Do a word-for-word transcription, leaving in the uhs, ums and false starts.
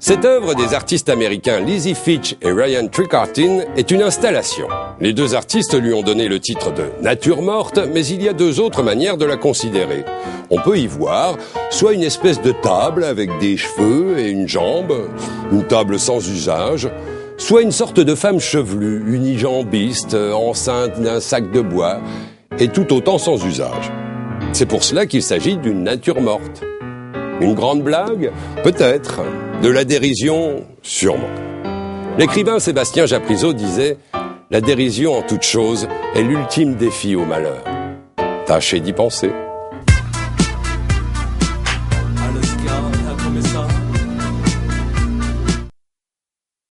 Cette œuvre des artistes américains Lizzie Fitch et Ryan Trecartin est une installation. Les deux artistes lui ont donné le titre de nature morte, mais il y a deux autres manières de la considérer. On peut y voir soit une espèce de table avec des cheveux et une jambe, une table sans usage, soit une sorte de femme chevelue, unijambiste, enceinte d'un sac de bois, et tout autant sans usage. C'est pour cela qu'il s'agit d'une nature morte. Une grande blague? Peut-être. De la dérision? Sûrement. L'écrivain Sébastien Japrisot disait « La dérision en toute chose est l'ultime défi au malheur ». Tâchez d'y penser.